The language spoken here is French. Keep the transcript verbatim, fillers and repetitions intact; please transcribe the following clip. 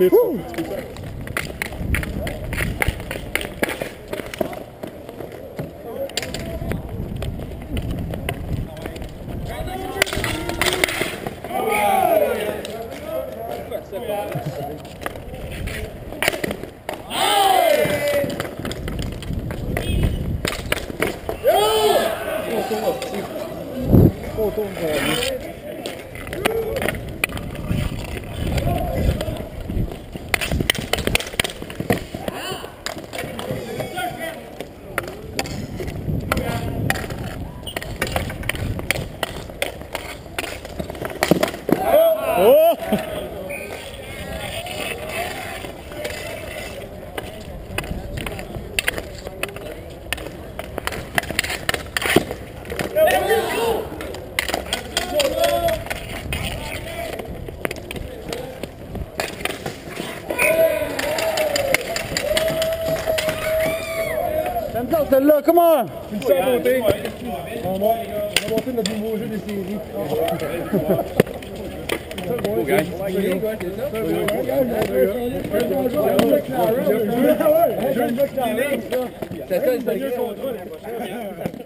pire. Oh! Celle-là, comment? Une seule beauté. On va monter notre nouveau jeu des séries. Beau gars. C'est ça, c'est ça.